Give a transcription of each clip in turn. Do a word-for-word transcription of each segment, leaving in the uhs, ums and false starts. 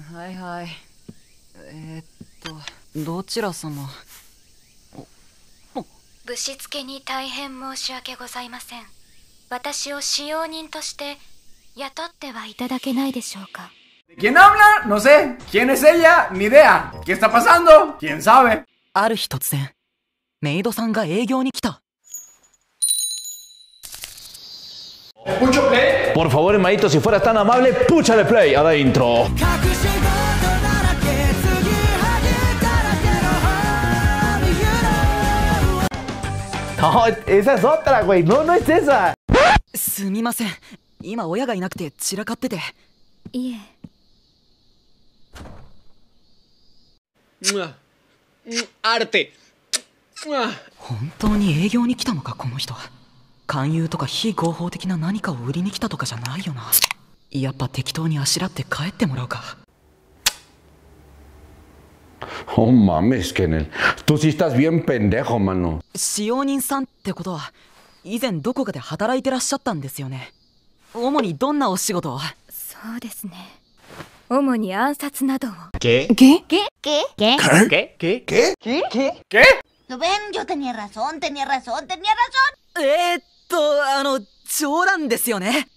はいはい。えー、っとどちら様？ ぶしつけに大変申し訳ございません。私を使用人として雇ってはいただけないでしょうか。 ¿Quién habla? No sé. ¿Quién es ella? Ni idea. ¿Qué está pasando? ¿Quién sabe? ある日突然、メイドさんが営業に来た。 Mucho play. Por favor, hermanito, si fueras tan amable, púchale play adentro. No, esa es otra, güey. No, no es esa. すみません。今親がいなくて散らかってて。 いえ。 Arte. 本当に営業に来たのかこの人。勧誘とか非合法的な何かを売りに来たとかじゃないよな。やっぱ適当にあしらって帰ってもらうか。 Oh mames, Kennel. Tú sí estás bien pendejo, mano. 使用人さんってことは以前どこかで働いてらっしゃったんですよね。主にどんなお仕事を？ そうですね。主に暗殺などを。 ¿Qué? ¿Qué? ¿Qué? ¿Qué? ¿Qué? ¿Qué? ¿Qué? ¿Qué? ¿Qué? ¿Qué? ¿Qué? ¿No ven? Yo tenía razón, tenía razón, tenía razón. えー、っとあの冗談ですよね。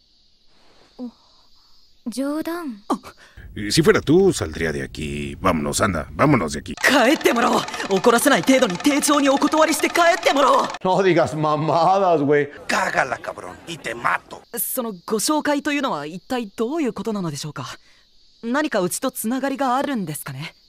冗談。 Si fuera tú, saldría de aquí. Vámonos, anda, vámonos de aquí. 帰ってもらおう。怒らせない程度に丁重にお断りして帰ってもらおう。 No digas mamadas, güey. Cágala, cabrón, y te mato. そのご紹介というのは一体どういうことなのでしょうか。何かうちとつながりがあるんですかね。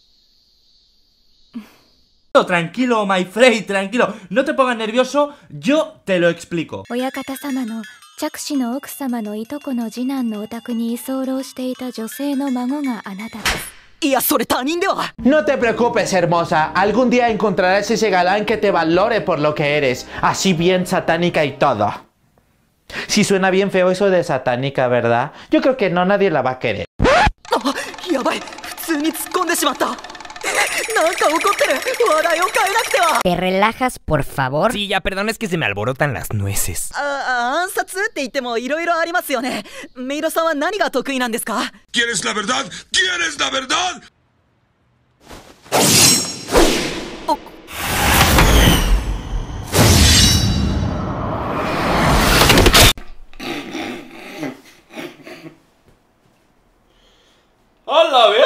Tranquilo, my friend, tranquilo. No te pongas nervioso, yo te lo explico. 親方様の着手の奥様のいとこの次男のお宅に居候していた女性の孫があなたです。 いや、それ他人では。 No te preocupes, hermosa. Algún día encontrarás ese galán que te valore por lo que eres. Así bien satánica y todo. Si suena bien feo eso de satánica, ¿verdad? Yo creo que no, nadie la va a querer. あ、やばい。普通に突っ込んでしまった。なんか怒ってる。話題を変えなくては。 ¿Te relajas, por favor? Sí, ya, perdón, es que se me alborotan las nueces. あ、暗殺って言ってもいろいろありますよね。メイドさんは何が得意なんですか？ ¿Quieres la verdad? ¿Quieres la verdad? ¡Hola, ve!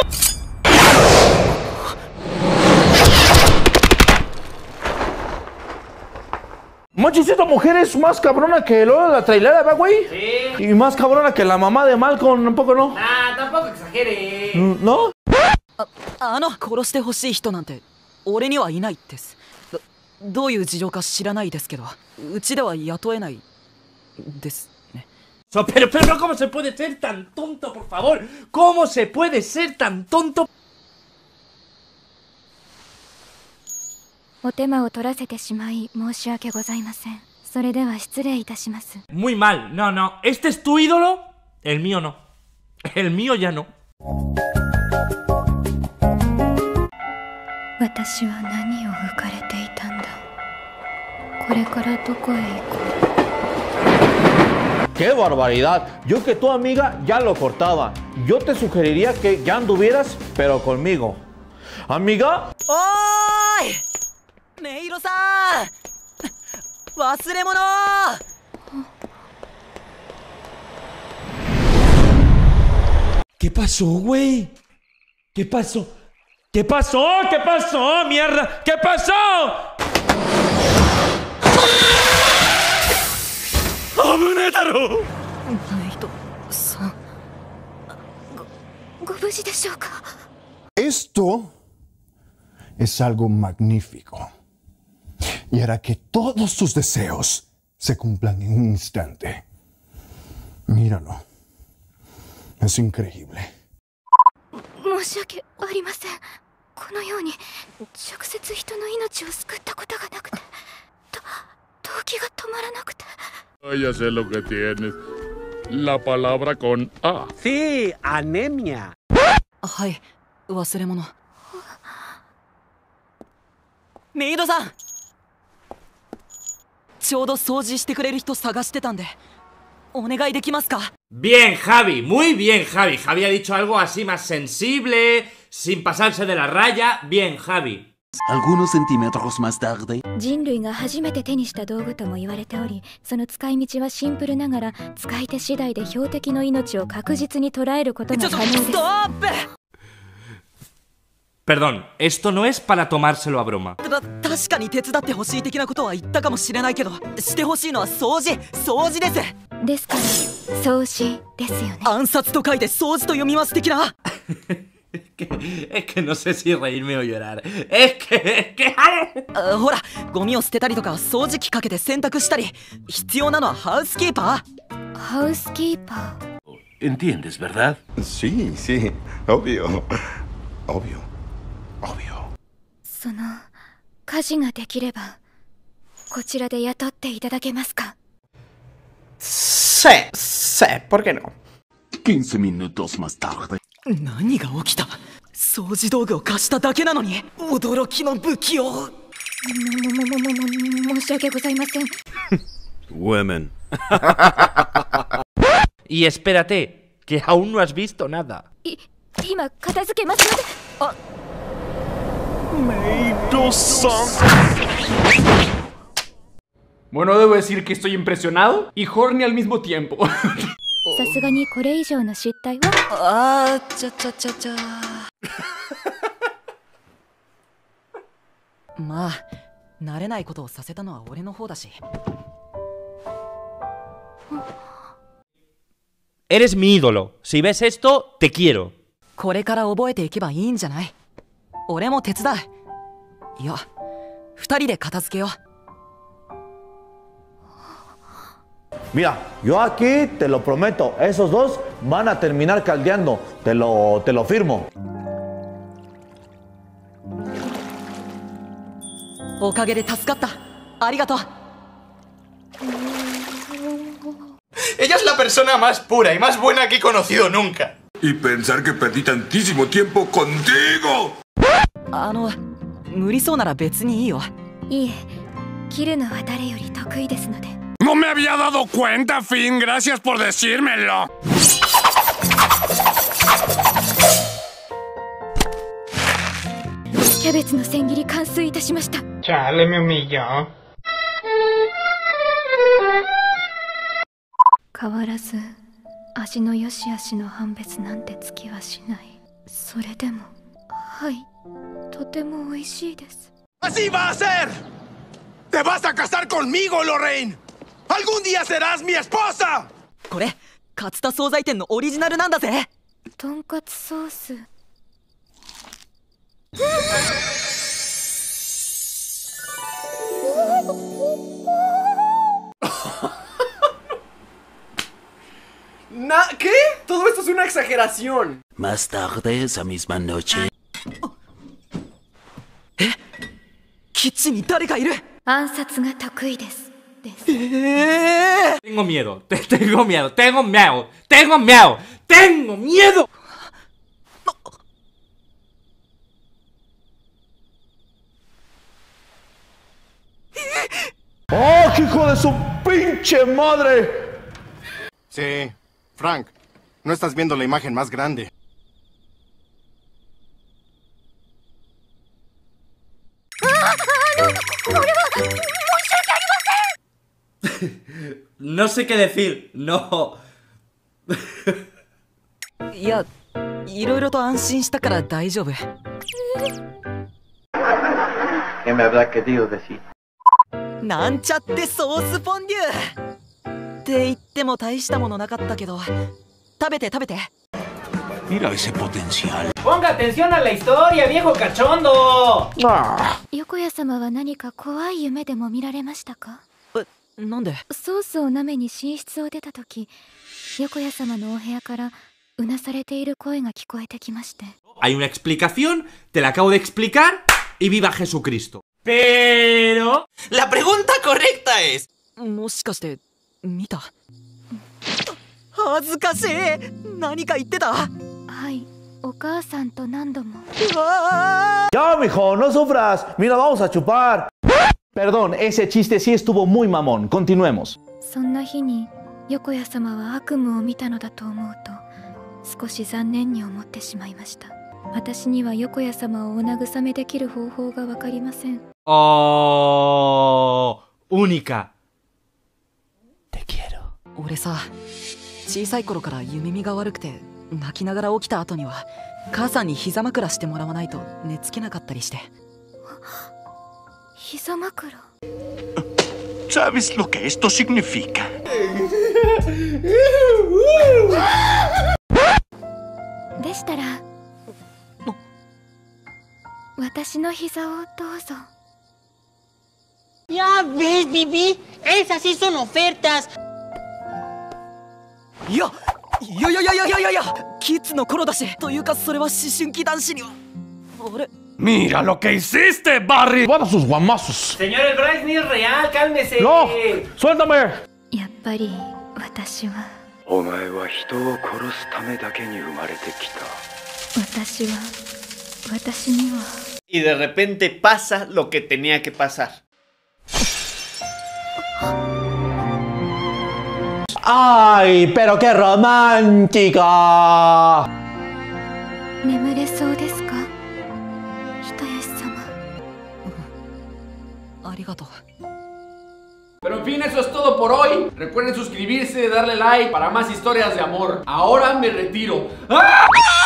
Manches, esta mujer es más cabrona que Lola la trailera, ¿va, güey? Sí. Y más cabrona que la mamá de Malcolm, un poco, ¿no? Nah, tampoco exagere. ¿No? あ、あの殺してほしい人なんて俺にはいないです。ど、どういう事情か知らないですけど、うちでは雇えないですね。 Pero, pero, ¿cómo se puede ser tan tonto, por favor? ¿Cómo se puede ser tan tonto? お手間を取らせてしまい申し訳ございません。それでは失礼いたします。 Muy mal. No, no. ¿Este es tu ídolo? El mío no. El mío ya no. 私は何を浮かれていたんだ。これからどこへ行こう。 ¡Qué barbaridad! Yo que tu amiga ya lo cortaba. Yo te sugeriría que ya anduvieras, pero conmigo. ¿Amiga? おーいメイドさん忘れ物。 ¿Qué pasó, güey? ¿Qué pasó? ¿Qué pasó? ¿Qué pasó? ¡Mierda! ¿Qué pasó? ¡Abunetaro! メイドさん。 ご、ご無事でしょうか。 Esto es algo magnífico. Y hará que todos tus deseos se cumplan en un instante. Míralo. Es increíble. 申し訳ありません。このように直接人の命を救ったことがなくて、と動機が止まらなくて。 Ya sé lo que tienes. La palabra con A. Sí, anemia. はい、忘れ物。メイドさん、ちょうど掃除してくれる人探してたんで、 お願いできますか? Bien, Javi, muy bien, Javi. Javi ha dicho algo así más sensible, sin pasarse de la raya. Bien, Javi. Algunos centímetros más tarde. 人類が初めて手にした道具とも言われており、その使い道はシンプルながら使い手次第で標的の命を確実に捉えることが可能です。 Perdón, esto no es para tomárselo a broma. 確かに手伝ってほしい的なことは言ったかもしれないけど、してほしいのは掃除、掃除です。 ですから掃除ですよね。 暗殺と書いて掃除と読みます的な。 Es que, es que no sé si reírme o llorar. Es que, es que... ほら、ゴミを捨てたりとか掃除機かけて洗濯したり、必要なのはハウスキーパー。 ハウスキーパー。¿Entiendes, verdad? Sí, sí, obvio, obvio, obvio. その家事ができればこちらで雇っていただけますか? Sí, sí, ¿por qué no? quince minutos más tarde. 何が起きた? 掃除道具を貸しただけなのに驚きの武器を。ももももも申し訳ございません。 Women. Y espérate, que aún no has visto nada. い、今片付けますので。あ。 Bueno, debo decir que estoy impresionado y horny al mismo tiempo. さすがにこれ以上の失態は。 あー、ちゃちゃちゃちゃ。まあ、慣れないことをさせたのは俺の方だし。 Eres mi ídolo. Si ves esto, te quiero. これから覚えていけばいいんじゃない? 俺も手伝う。いや、二人で片付けよう。 Mira, yo aquí te lo prometo, esos dos van a terminar caldeando, te lo, te lo firmo. おかげで助かった。ありがとう。 Ella es la persona más pura y más buena que he conocido nunca. Y pensar que perdí tantísimo tiempo contigo. あの、無理そうなら別にいいよ。 いいえ、切るのは誰より得意ですので。 No me había dado cuenta, Finn. Gracias por decírmelo. Chale, me humilló. 変わらず味の良し悪しの判別なんてつきはしない。それでも、はい、とても美味しいです。 ¡Así va a ser! ¡Te vas a casar conmigo, Lorraine! ¡Algún día serás mi esposa! これ、勝田惣菜店のオリジナルなんだぜ。 とんかつソース。 Na, ¿qué? Todo esto es una exageración. Más tarde esa misma noche. え？キッチンに誰かいる？ 暗殺が得意です。 ¡Eh! Tengo miedo, te, tengo miedo, tengo miedo, tengo miedo, tengo miedo. ¡Oh, hijo de su pinche madre! Sí, Frank, no estás viendo la imagen más grande. No sé qué decir, no. いや、いろいろと安心したから大丈夫。 ¿Qué me habrá querido decir? なんちゃってソースフォンデュって言っても大したものなかったけど、食べて食べて。 Mira ese potencial. Ponga atención a la historia, viejo cachondo. 横谷様は何か怖い夢でも見られましたか？ なんで？ ソースを舐めに寝室を出た時、横谷様のお部屋からうなされている声が聞こえてきまして。 Hay una explicación, te la acabo de explicar y viva Jesucristo. Pero la pregunta correcta es. もしかして見た？恥ずかしい。何か言ってた？ はい、お母さんと何度も。 Ya, mijo, no sufras. Mira, vamos a chupar. Perdón, ese chiste sí estuvo muy mamón. Continuemos. そんな日に横谷様は悪夢を見たのだと思うと少し残念に思ってしまいました。私には横谷様をお慰めできる方法がわかりません。 Oh, única. 俺さ、小さい頃から夢見が悪くて泣きながら起きた後には母さんに膝枕してもらわないと寝つけなかったりして。 膝枕。 ¿Sabes lo que esto significa? でしたら私の膝をどうぞ。 Ya ves, Bibi, esas sí son ofertas. いや、いやいやいやいやいやいや、キッズの頃だし、というかそれは思春期男子には。あれ Mira lo que hiciste, Barry. ¡Guarda sus guamazos! Señor, el Bryce ni es real, cálmese. ¡No! ¡Suéltame! やっぱり私は。 お前は人を殺すためだけに生まれてきた。 私は、私には。 Y de repente pasa lo que tenía que pasar. ¡Ay, pero qué romántica! 眠れそうですか、人吉様。 ありがとう。 Pero en fin, eso es todo por hoy. Recuerden suscribirse, darle like para más historias de amor. Ahora me retiro. ¡Ah!